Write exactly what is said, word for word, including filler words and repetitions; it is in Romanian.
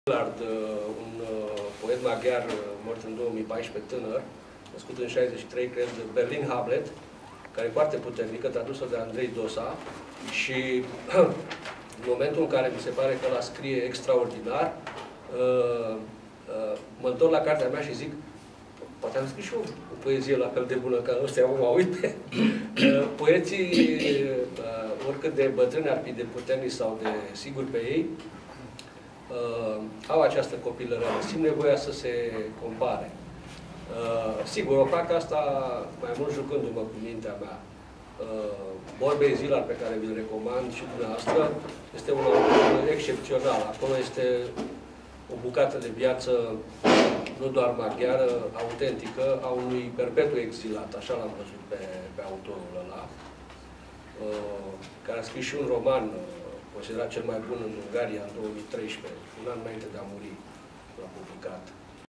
Szilard, un poet maghiar mort în două mii paisprezece, tânăr, născut în șaizeci și trei, cred, Berlin Hamlet, care e foarte puternică, tradusă de Andrei Dosa, și în momentul în care mi se pare că la scrie extraordinar, mă întorc la cartea mea și zic, poate am scris și eu o poezie la fel de bună ca ăstea, mă uite. Poeții, oricât de bătrâni ar fi, de puternici sau de siguri pe ei, Uh, au această copilărie, simt nevoia să se compare. Uh, sigur, o fac asta mai mult jucându-mă cu mintea mea. Uh, Borbei Szilard, pe care vi-l recomand și dumneavoastră, este un autor excepțional. Acolo este o bucată de viață, nu doar maghiară, autentică, a unui perpetu exilat. Așa l-am văzut pe, pe autorul ăla, uh, care a scris și un roman considerat cel mai bun în Ungaria în două mii treisprezece, un an înainte de a muri.